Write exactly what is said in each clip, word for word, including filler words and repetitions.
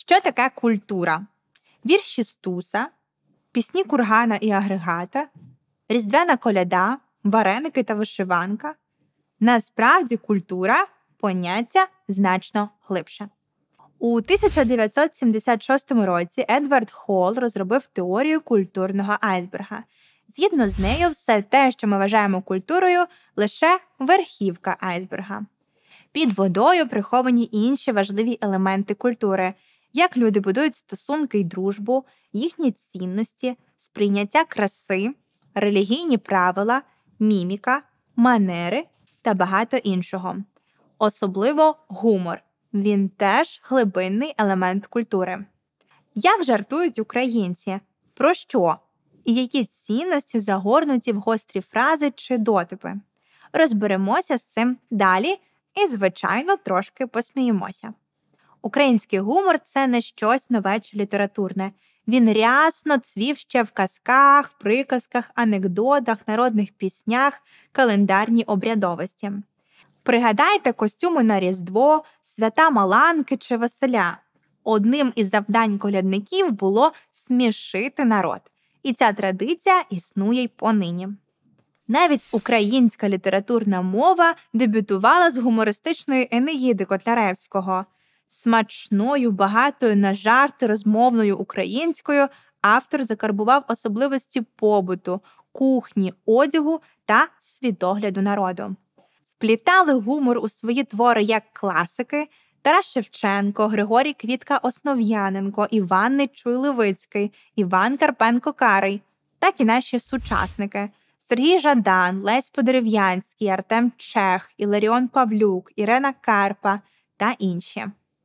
Що таке культура? Вірші Стуса, пісні Кургана і Агрегата, різдвяна коляда, вареники та вишиванка. Насправді культура – поняття значно глибше. У тисяча дев'ятсот сімдесят шостому році Едвард Холл розробив теорію культурного айсберга. Згідно з нею, все те, що ми вважаємо культурою, лише верхівка айсберга. Під водою приховані інші важливі елементи культури, як люди будують стосунки й дружбу, їхні цінності, сприйняття краси, релігійні правила, міміка, манери та багато іншого. Особливо гумор. Він теж глибинний елемент культури. Як жартують українці? Про що? І які цінності загорнуті в гострі фрази чи дотипи? Розберемося з цим далі і, звичайно, трошки посміємося. Український гумор – це не щось нове чи літературне. Він рясно цвів ще в казках, приказках, анекдотах, народних піснях, календарній обрядовості. Пригадайте костюми на Різдво, свята Маланки чи Василя. Одним із завдань колядників було смішити народ. І ця традиція існує й понині. Навіть українська літературна мова дебютувала з гумористичної Енеїди Котляревського. Смачною, багатою на жарти розмовною українською автор закарбував особливості побуту, кухні, одягу та світогляду народу. Вплітали гумор у свої твори як класики Тарас Шевченко, Григорій Квітка-Основ'яненко, Іван Нечуй-Левицький, Іван Карпенко-Карий, так і наші сучасники Сергій Жадан, Лесь Подерев'янський, Артем Чех, Іларіон Павлюк, Ірена Карпа та інші.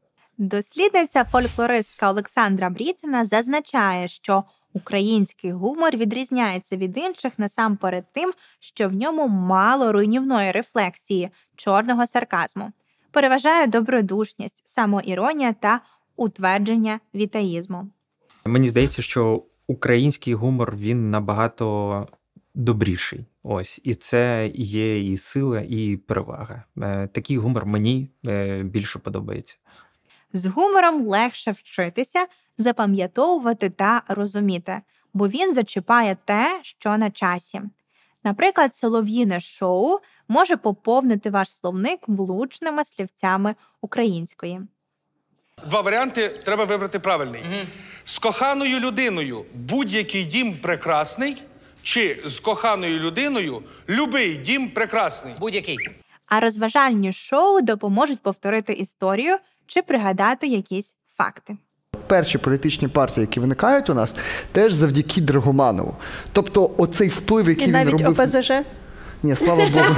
Дослідниця-фольклористка Олександра Бріцина зазначає, що український гумор відрізняється від інших насамперед тим, що в ньому мало руйнівної рефлексії, чорного сарказму. Переважає добродушність, самоіронія та утвердження вітаїзму. Мені здається, що український гумор, він набагато добріший. Ось. І це є і сила, і перевага. Такий гумор мені більше подобається. З гумором легше вчитися, запам'ятовувати та розуміти, бо він зачіпає те, що на часі. Наприклад, солов'їне шоу може поповнити ваш словник влучними слівцями української. Два варіанти, треба вибрати правильний. Угу. З коханою людиною будь-який дім прекрасний, чи з коханою людиною любий дім прекрасний? Будь-який. А розважальні шоу допоможуть повторити історію чи пригадати якісь факти. Перші політичні партії, які виникають у нас, теж завдяки Драгоманову. Тобто оцей вплив, який І він навіть робив... О Пе Зе Же? Ні, слава Богу.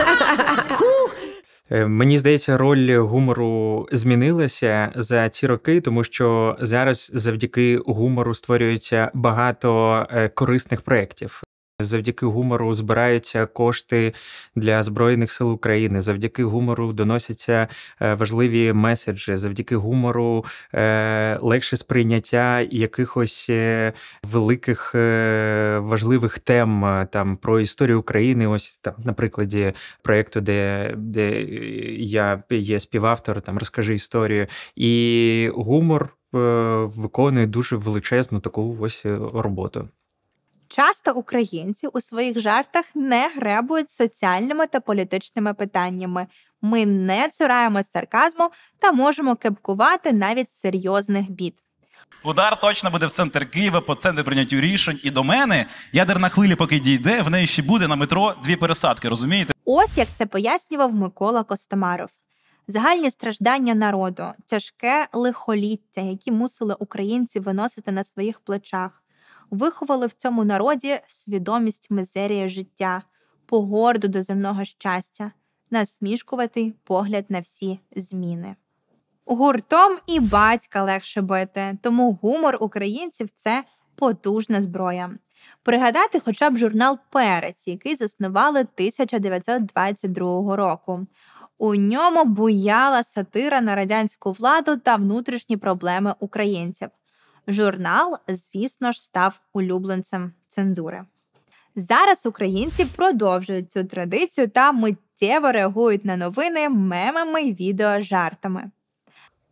Мені здається, роль гумору змінилася за ці роки, тому що зараз завдяки гумору створюється багато корисних проєктів. Завдяки гумору збираються кошти для Збройних сил України, завдяки гумору доносяться важливі меседжі, завдяки гумору легше сприйняття якихось великих важливих тем там, про історію України. Ось там, на прикладі проєкту, де, де я є співавтор, там «Розкажи історію». І гумор виконує дуже величезну таку ось роботу. Часто українці у своїх жартах не гребують соціальними та політичними питаннями. Ми не цураємось сарказму та можемо кепкувати навіть з серйозних бід. Удар точно буде в центр Києва, по центру прийняття рішень. І до мене ядерна хвиля поки дійде, в неї ще буде на метро дві пересадки, розумієте? Ось як це пояснював Микола Костомаров. Загальні страждання народу, тяжке лихоліття, які мусили українці виносити на своїх плечах, виховали в цьому народі свідомість мізерії життя, погорду до земного щастя, насмішкуватий погляд на всі зміни. Гуртом і батька легше бити, тому гумор українців – це потужна зброя. Пригадати хоча б журнал «Перець», який заснували тисяча дев'ятсот двадцять другого року. У ньому буяла сатира на радянську владу та внутрішні проблеми українців. Журнал, звісно ж, став улюбленцем цензури. Зараз українці продовжують цю традицію та миттєво реагують на новини мемами й відеожартами.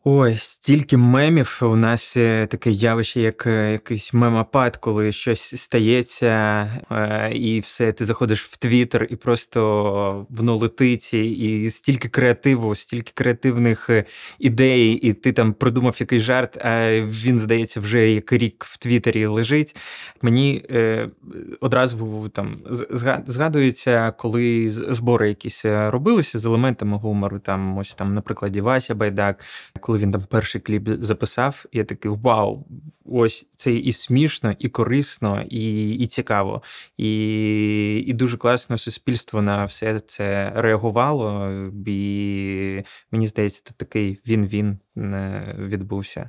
Ой, стільки мемів. У нас е, таке явище, як е, якийсь мемопад, коли щось стається, е, і все, ти заходиш в Твіттер, і просто воно летить, і, і стільки креативу, стільки креативних е, ідей, і ти там придумав якийсь жарт, а він, здається, вже як рік в Твіттері лежить. Мені е, одразу там зга- згадується, коли з- збори якісь е, робилися з елементами гумору, там ось там, наприклад, Вася Байдак, коли він там перший кліп записав, я такий вау, ось це і смішно, і корисно, і, і цікаво. І, і дуже класно суспільство на все це реагувало, і мені здається, тут такий він-він е, відбувся.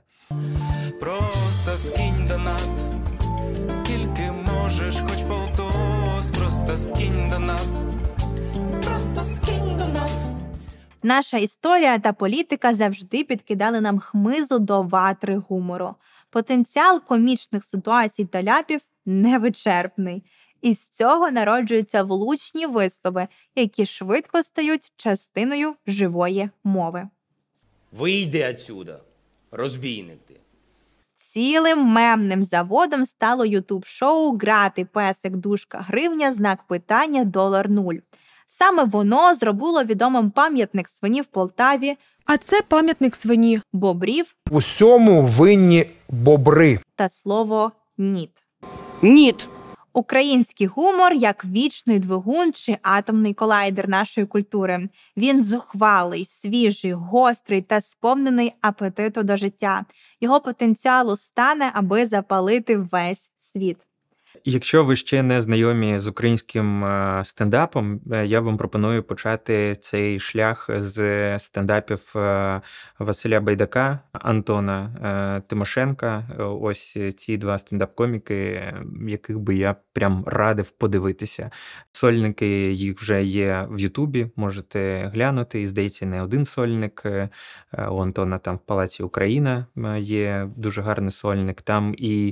Просто скинь донат, скільки можеш, хоч полтос, просто скинь донат, просто скинь донат. Наша історія та політика завжди підкидали нам хмизу до ватри гумору. Потенціал комічних ситуацій та ляпів невичерпний. І з цього народжуються влучні вислови, які швидко стають частиною живої мови. Вийди отсюда, розбійник ти. Цілим мемним заводом стало ютуб-шоу «Грати песик, дужка, гривня, знак питання, долар нуль». Саме воно зробило відомим пам'ятник свині в Полтаві, А це пам'ятник свині. бобрів Усьому винні бобри. та слово «ніт». Ніт. Український гумор як вічний двигун чи атомний колайдер нашої культури. Він зухвалий, свіжий, гострий та сповнений апетиту до життя. Його потенціалу стане, аби запалити весь світ. Якщо ви ще не знайомі з українським е, стендапом, е, я вам пропоную почати цей шлях з стендапів е, Василя Байдака, Антона е, Тимошенка. Е, Ось ці два стендап-коміки, е, яких би я прям радив подивитися. Сольники їх вже є в Ютубі, можете глянути. І, здається, не один сольник. Е, У Антона там в Палаці Україна е, є дуже гарний сольник. Там і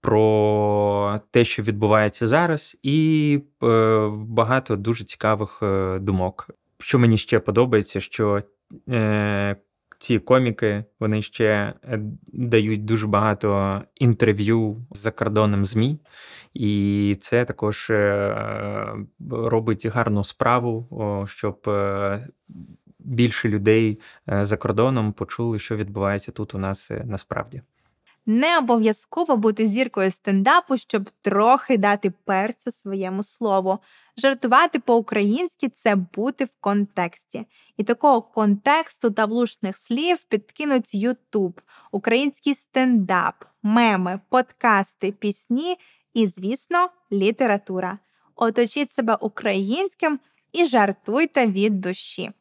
про те, що відбувається зараз, і е, багато дуже цікавих е, думок. Що мені ще подобається, що е, ці коміки, вони ще дають дуже багато інтерв'ю з закордонним ЗМІ, і це також е, робить гарну справу, о, щоб е, більше людей е, за кордоном почули, що відбувається тут у нас е, насправді. Не обов'язково бути зіркою стендапу, щоб трохи дати перцю своєму слову. Жартувати по-українськи – це бути в контексті. І такого контексту та влучних слів підкинуть Ютуб, український стендап, меми, подкасти, пісні і, звісно, література. Оточіть себе українським і жартуйте від душі.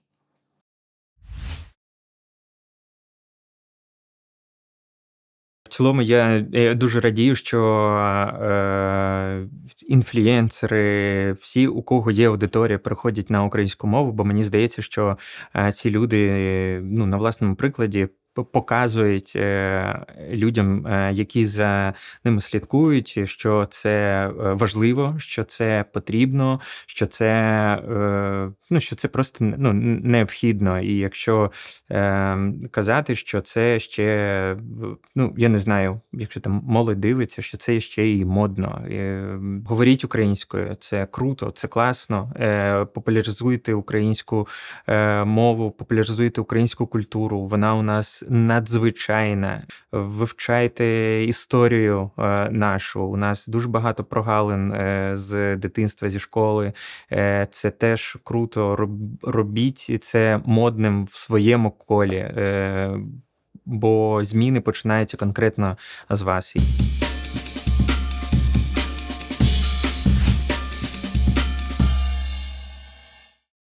В цілому я, я дуже радію, що е, інфлюенсери, всі, у кого є аудиторія, переходять на українську мову, бо мені здається, що е, ці люди, ну, на власному прикладі показують е, людям, е, які за ними слідкують, що це важливо, що це потрібно, що це, е, ну, що це просто, ну, необхідно. І якщо е, казати, що це ще, ну, я не знаю, якщо там молодь дивиться, що це ще і модно. Е, говоріть українською, це круто, це класно. Е, популяризуйте українську е, мову, популяризуйте українську культуру. Вона у нас надзвичайна. Вивчайте історію е, нашу. У нас дуже багато прогалин е, з дитинства, зі школи. Е, це теж круто. Роб, робіть це модним в своєму колі, е, бо зміни починаються конкретно з вас.